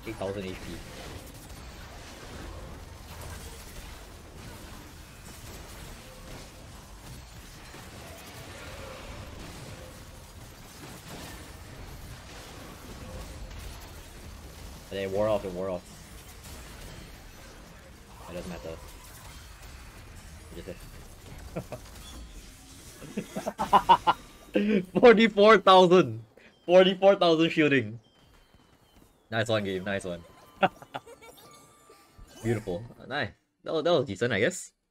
8,000 HP. But it wore off, it wore off. It doesn't matter. It just 44,000! 44,000 shielding. Nice one, game. Nice one. Beautiful. Nice. That was decent, I guess.